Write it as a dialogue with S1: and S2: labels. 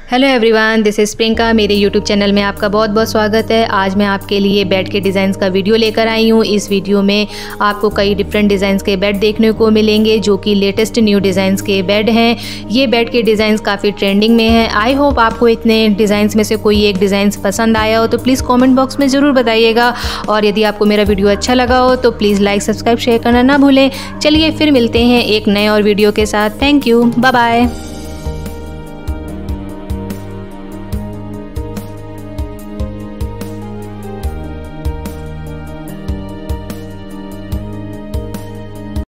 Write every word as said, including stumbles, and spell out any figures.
S1: Hello everyone, this is Priyanka. मेरे YouTube channel में आपका बहुत बहुत स्वागत है। आज मैं आपके लिए बेड के डिज़ाइंस का वीडियो लेकर आई हूँ। इस वीडियो में आपको कई डिफरेंट डिज़ाइंस के बेड देखने को मिलेंगे जो कि लेटेस्ट न्यू डिज़ाइंस के बेड हैं। ये बेड के डिज़ाइंस काफ़ी ट्रेंडिंग में हैं। आई होप आपको इतने डिज़ाइंस में से कोई एक डिज़ाइंस पसंद आया हो तो प्लीज़ कॉमेंट बॉक्स में ज़रूर बताइएगा। और यदि आपको मेरा वीडियो अच्छा लगा हो तो प्लीज़ लाइक सब्सक्राइब शेयर करना ना भूलें। चलिए फिर मिलते हैं एक नए और वीडियो के साथ। Thank you, bye bye.